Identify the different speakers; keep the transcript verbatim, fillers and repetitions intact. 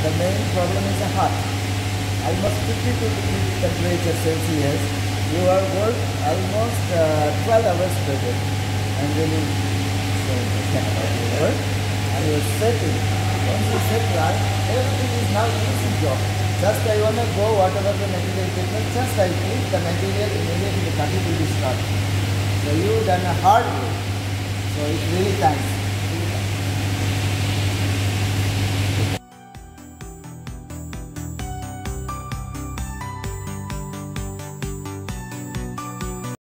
Speaker 1: the main problem is the heart. Almost fifty-two degree temperature Celsius. You have worked almost uh, twelve hours per day. And then you work and you are setting. Once you set right, everything is now easy job. Just I want to go whatever the material equipment, just I keep the material immediately the thirty degree start. So you done a hard work. So it's really thanks.